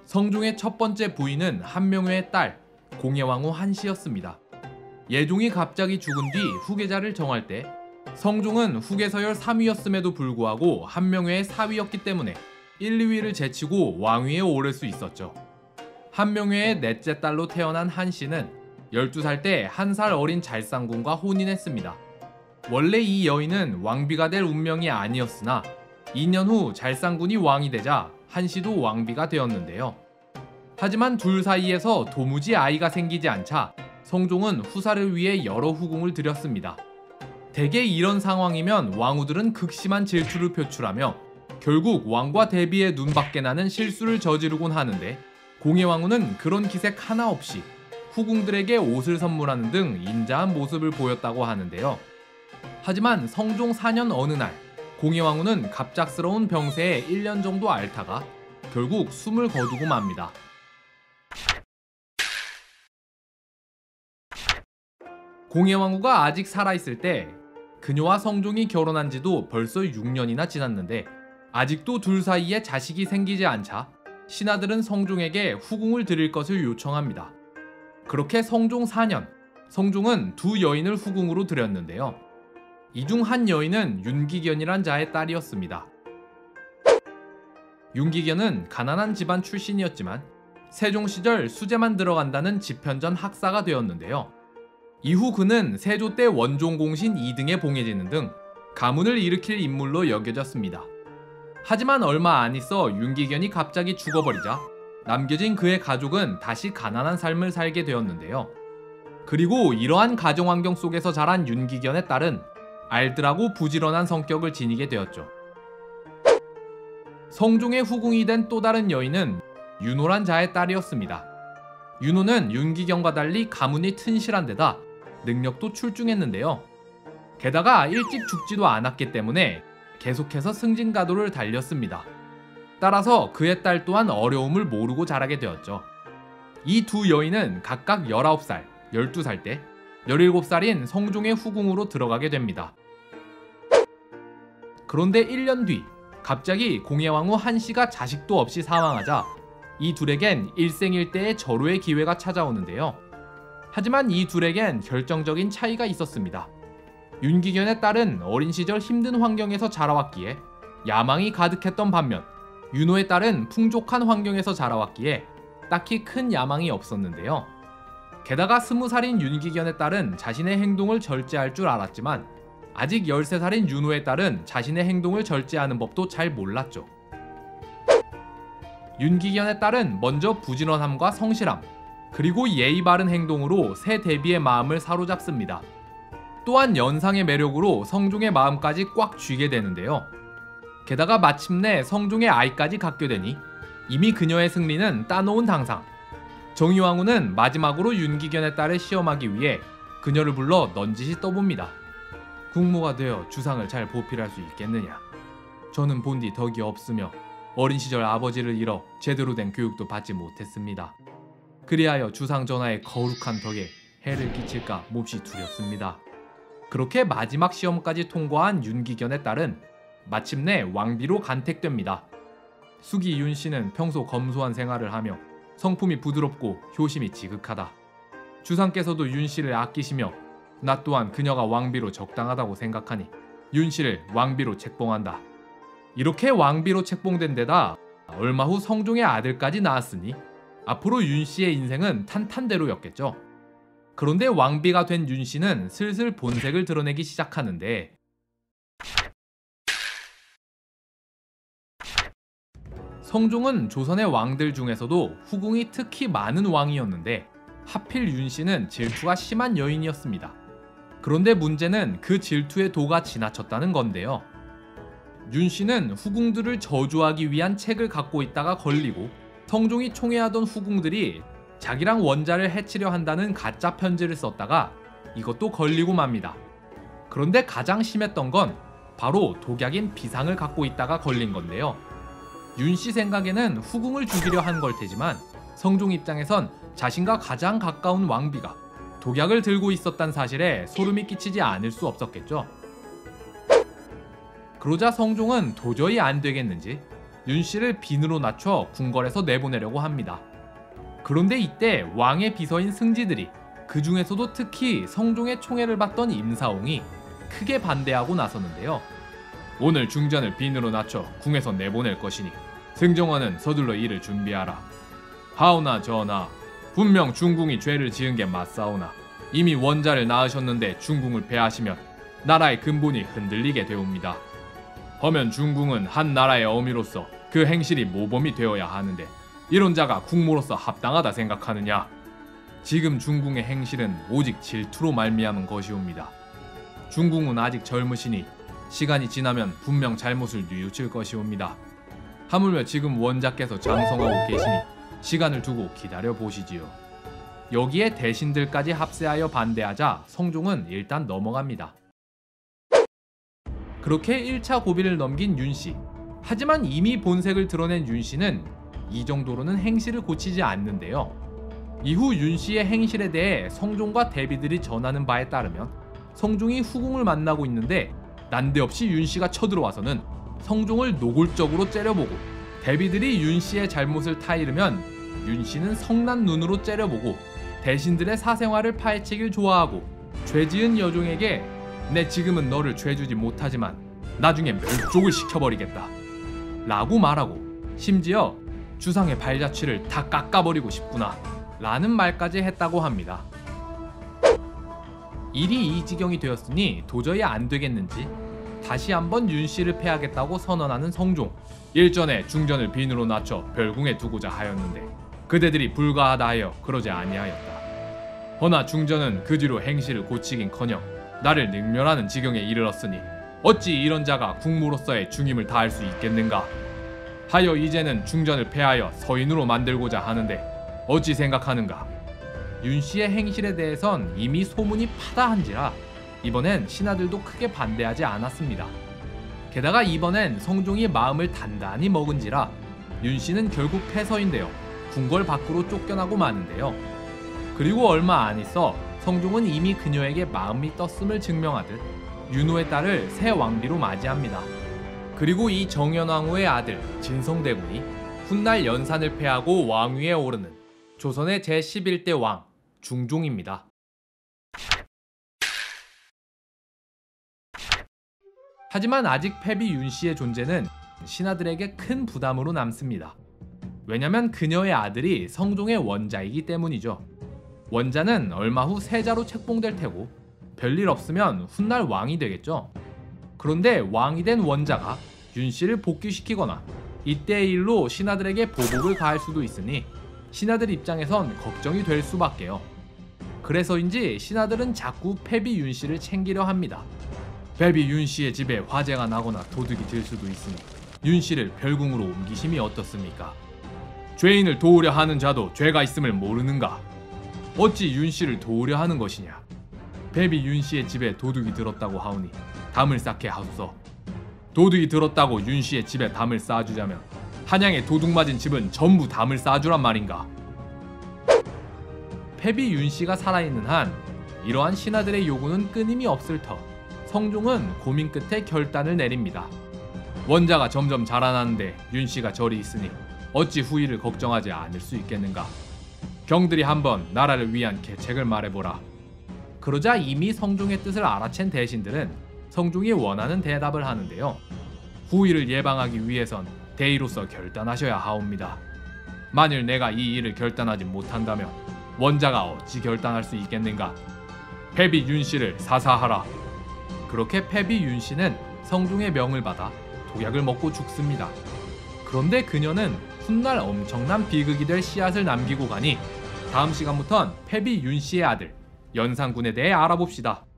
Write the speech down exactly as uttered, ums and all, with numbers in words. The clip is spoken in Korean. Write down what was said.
성종의 첫 번째 부인은 한명회의 딸 공예왕후 한씨였습니다. 예종이 갑자기 죽은 뒤 후계자를 정할 때 성종은 후계서열 삼 위였음에도 불구하고 한명회의 사 위였기 때문에 일, 이 위를 제치고 왕위에 오를 수 있었죠. 한명회의 넷째 딸로 태어난 한씨는 열두 살 때 한 살 어린 잘상군과 혼인했습니다. 원래 이 여인은 왕비가 될 운명이 아니었으나 이 년 후 잘상군이 왕이 되자 한씨도 왕비가 되었는데요. 하지만 둘 사이에서 도무지 아이가 생기지 않자 성종은 후사를 위해 여러 후궁을 들였습니다. 대개 이런 상황이면 왕후들은 극심한 질투를 표출하며 결국 왕과 대비에 눈밖에 나는 실수를 저지르곤 하는데 공예왕후는 그런 기색 하나 없이 후궁들에게 옷을 선물하는 등 인자한 모습을 보였다고 하는데요. 하지만 성종 사 년 어느 날 공예왕후는 갑작스러운 병세에 일 년 정도 앓다가 결국 숨을 거두고 맙니다. 공예왕후가 아직 살아있을 때 그녀와 성종이 결혼한 지도 벌써 육 년이나 지났는데 아직도 둘 사이에 자식이 생기지 않자 신하들은 성종에게 후궁을 드릴 것을 요청합니다. 그렇게 성종 사 년, 성종은 두 여인을 후궁으로 들였는데요. 이 중 한 여인은 윤기견이란 자의 딸이었습니다. 윤기견은 가난한 집안 출신이었지만 세종 시절 수재만 들어간다는 집현전 학사가 되었는데요. 이후 그는 세조 때 원종공신 이 등에 봉해지는 등 가문을 일으킬 인물로 여겨졌습니다. 하지만 얼마 안 있어 윤기견이 갑자기 죽어버리자 남겨진 그의 가족은 다시 가난한 삶을 살게 되었는데요. 그리고 이러한 가정환경 속에서 자란 윤기견의 딸은 알뜰하고 부지런한 성격을 지니게 되었죠. 성종의 후궁이 된 또 다른 여인은 윤호란 자의 딸이었습니다. 윤호는 윤기견과 달리 가문이 튼실한 데다 능력도 출중했는데요. 게다가 일찍 죽지도 않았기 때문에 계속해서 승진가도를 달렸습니다. 따라서 그의 딸 또한 어려움을 모르고 자라게 되었죠. 이 두 여인은 각각 열아홉 살, 열두 살 때 열일곱 살인 성종의 후궁으로 들어가게 됩니다. 그런데 일 년 뒤 갑자기 공예왕후 한씨가 자식도 없이 사망하자 이 둘에겐 일생일대의 절호의 기회가 찾아오는데요. 하지만 이 둘에겐 결정적인 차이가 있었습니다. 윤기견의 딸은 어린 시절 힘든 환경에서 자라왔기에 야망이 가득했던 반면 윤호의 딸은 풍족한 환경에서 자라왔기에 딱히 큰 야망이 없었는데요. 게다가 스무 살인 윤기견의 딸은 자신의 행동을 절제할 줄 알았지만 아직 열세 살인 윤호의 딸은 자신의 행동을 절제하는 법도 잘 몰랐죠. 윤기견의 딸은 먼저 부지런함과 성실함, 그리고 예의 바른 행동으로 새 대비의 마음을 사로잡습니다. 또한 연상의 매력으로 성종의 마음까지 꽉 쥐게 되는데요. 게다가 마침내 성종의 아이까지 갖게 되니 이미 그녀의 승리는 따놓은 당상. 정의왕후는 마지막으로 윤기견의 딸을 시험하기 위해 그녀를 불러 넌지시 떠봅니다. 국모가 되어 주상을 잘 보필할 수 있겠느냐. 저는 본디 덕이 없으며 어린 시절 아버지를 잃어 제대로 된 교육도 받지 못했습니다. 그리하여 주상 전하의 거룩한 덕에 해를 끼칠까 몹시 두렵습니다. 그렇게 마지막 시험까지 통과한 윤기견의 딸은 마침내 왕비로 간택됩니다. 숙이 윤씨는 평소 검소한 생활을 하며 성품이 부드럽고 효심이 지극하다. 주상께서도 윤씨를 아끼시며 나 또한 그녀가 왕비로 적당하다고 생각하니 윤씨를 왕비로 책봉한다. 이렇게 왕비로 책봉된 데다 얼마 후 성종의 아들까지 낳았으니 앞으로 윤씨의 인생은 탄탄대로였겠죠. 그런데 왕비가 된 윤씨는 슬슬 본색을 드러내기 시작하는데 성종은 조선의 왕들 중에서도 후궁이 특히 많은 왕이었는데 하필 윤씨는 질투가 심한 여인이었습니다. 그런데 문제는 그 질투의 도가 지나쳤다는 건데요. 윤씨는 후궁들을 저주하기 위한 책을 갖고 있다가 걸리고 성종이 총애하던 후궁들이 자기랑 원자를 해치려 한다는 가짜 편지를 썼다가 이것도 걸리고 맙니다. 그런데 가장 심했던 건 바로 독약인 비상을 갖고 있다가 걸린 건데요. 윤씨 생각에는 후궁을 죽이려 한 걸 테지만 성종 입장에선 자신과 가장 가까운 왕비가 독약을 들고 있었단 사실에 소름이 끼치지 않을 수 없었겠죠. 그러자 성종은 도저히 안 되겠는지 윤 씨를 빈으로 낮춰 궁궐에서 내보내려고 합니다. 그런데 이때 왕의 비서인 승지들이, 그 중에서도 특히 성종의 총애를 받던 임사옹이 크게 반대하고 나서는데요. 오늘 중전을 빈으로 낮춰 궁에서 내보낼 것이니 승정원은 서둘러 이를 준비하라. 하오나 전하, 분명 중궁이 죄를 지은 게 맞사오나 이미 원자를 낳으셨는데 중궁을 폐하시면 나라의 근본이 흔들리게 되옵니다. 허면 중궁은 한 나라의 어미로서 그 행실이 모범이 되어야 하는데 이런 자가 국모로서 합당하다 생각하느냐? 지금 중궁의 행실은 오직 질투로 말미암은 것이옵니다. 중궁은 아직 젊으시니 시간이 지나면 분명 잘못을 뉘우칠 것이옵니다. 하물며 지금 원자께서 장성하고 계시니 시간을 두고 기다려 보시지요. 여기에 대신들까지 합세하여 반대하자 성종은 일단 넘어갑니다. 그렇게 일 차 고비를 넘긴 윤씨. 하지만 이미 본색을 드러낸 윤씨는 이 정도로는 행실을 고치지 않는데요. 이후 윤씨의 행실에 대해 성종과 대비들이 전하는 바에 따르면 성종이 후궁을 만나고 있는데 난데없이 윤씨가 쳐들어와서는 성종을 노골적으로 째려보고, 대비들이 윤씨의 잘못을 타이르면 윤씨는 성난 눈으로 째려보고 대신들의 사생활을 파헤치길 좋아하고, 죄지은 여종에게 내 지금은 너를 죄주지 못하지만 나중에 멸족을 시켜버리겠다 라고 말하고, 심지어 주상의 발자취를 다 깎아버리고 싶구나 라는 말까지 했다고 합니다. 일이 이 지경이 되었으니 도저히 안 되겠는지 다시 한번 윤씨를 패하겠다고 선언하는 성종. 일전에 중전을 빈으로 낮춰 별궁에 두고자 하였는데 그대들이 불가하다 하여 그러지 아니하였다. 허나 중전은 그 뒤로 행실을 고치긴커녕 나를 능멸하는 지경에 이르렀으니 어찌 이런 자가 국무로서의 중임을 다할 수 있겠는가 하여 이제는 중전을 폐하여 서인으로 만들고자 하는데 어찌 생각하는가? 윤씨의 행실에 대해선 이미 소문이 파다한지라 이번엔 신하들도 크게 반대하지 않았습니다. 게다가 이번엔 성종이 마음을 단단히 먹은지라 윤씨는 결국 패서인데요. 궁궐 밖으로 쫓겨나고 마는데요. 그리고 얼마 안 있어 성종은 이미 그녀에게 마음이 떴음을 증명하듯 윤호의 딸을 새 왕비로 맞이합니다. 그리고 이 정현왕후의 아들 진성대군이 훗날 연산을 패하고 왕위에 오르는 조선의 제십일 대 왕 중종입니다. 하지만 아직 패비 윤씨의 존재는 신하들에게 큰 부담으로 남습니다. 왜냐면 그녀의 아들이 성종의 원자이기 때문이죠. 원자는 얼마 후 세자로 책봉될 테고 별일 없으면 훗날 왕이 되겠죠. 그런데 왕이 된 원자가 윤씨를 복귀시키거나 이때의 일로 신하들에게 보복을 가할 수도 있으니 신하들 입장에선 걱정이 될 수밖에요. 그래서인지 신하들은 자꾸 패비 윤씨를 챙기려 합니다. 패비 윤씨의 집에 화재가 나거나 도둑이 들 수도 있으니 윤씨를 별궁으로 옮기심이 어떻습니까? 죄인을 도우려 하는 자도 죄가 있음을 모르는가? 어찌 윤씨를 도우려 하는 것이냐? 패비 윤씨의 집에 도둑이 들었다고 하오니 담을 쌓게 하소서. 도둑이 들었다고 윤씨의 집에 담을 쌓아주자면 한양에 도둑 맞은 집은 전부 담을 쌓아주란 말인가? 패비 윤씨가 살아있는 한 이러한 신하들의 요구는 끊임이 없을 터 성종은 고민 끝에 결단을 내립니다. 원자가 점점 자라나는데 윤씨가 저리 있으니 어찌 후일을 걱정하지 않을 수 있겠는가? 경들이 한번 나라를 위한 계책을 말해보라. 그러자 이미 성종의 뜻을 알아챈 대신들은 성종이 원하는 대답을 하는데요. 후일을 예방하기 위해선 대의로서 결단하셔야 하옵니다. 만일 내가 이 일을 결단하지 못한다면 원자가 어찌 결단할 수 있겠는가? 패비 윤씨를 사사하라. 그렇게 패비 윤씨는 성종의 명을 받아 독약을 먹고 죽습니다. 그런데 그녀는 훗날 엄청난 비극이 될 씨앗을 남기고 가니 다음 시간부턴 패비 윤씨의 아들 연산군에 대해 알아봅시다.